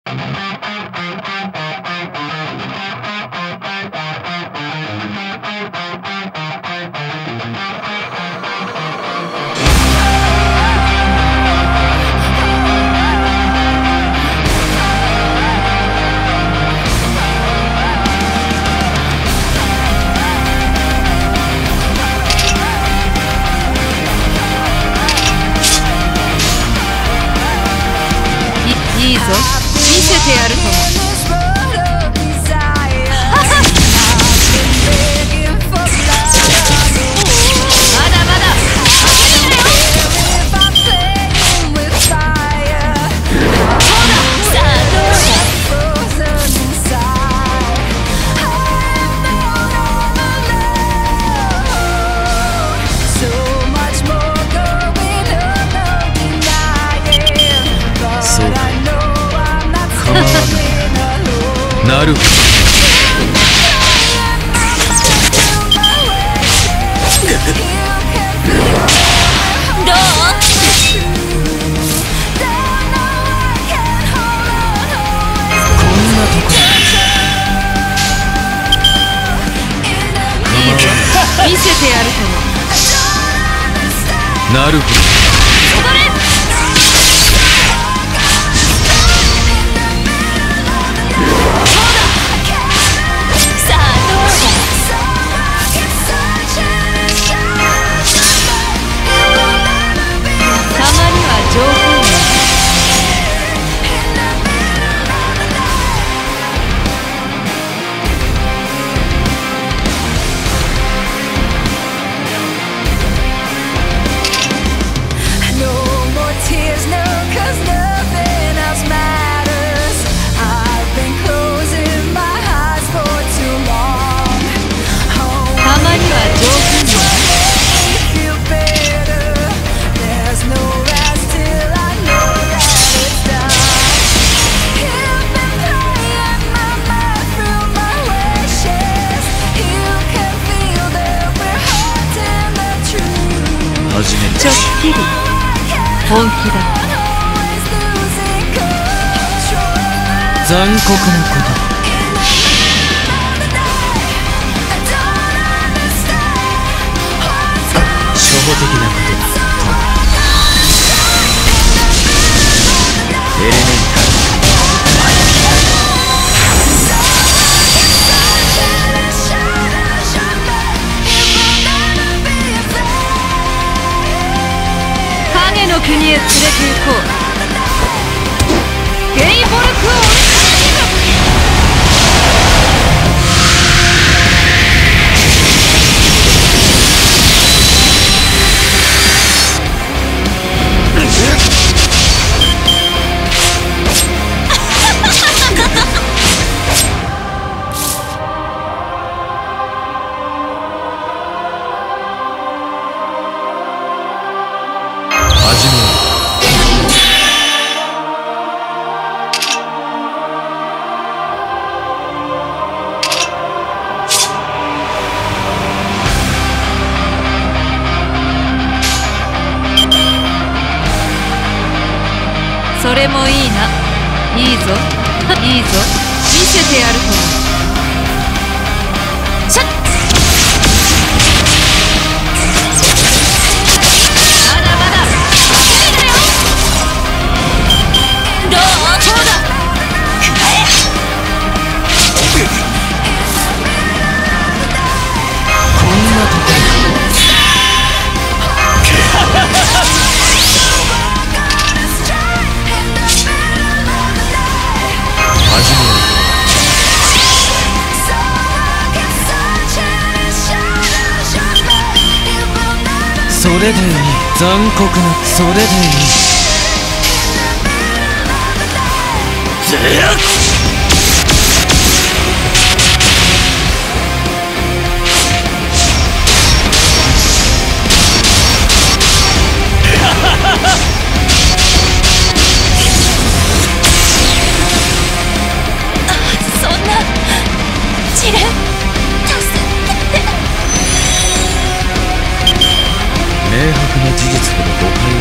いいぞ、見せてやるとも。まだまだなるほど。 どう？ こんなとこいいぞ、見せてやるとも。 なるほど。 踊れ！ちょっぴり本気だ。 残酷なこと初歩的なことエレメンタル影の国へ連れて行こう。ゲイボルクオルそれもいいな。いいぞいいぞ、見せてやるとも。シャッ！まだまだ無理だよ。どう？そうだ。 こんなとこそれでいい。残酷なそれでいい。 そんな試練明白な事実ほど誤解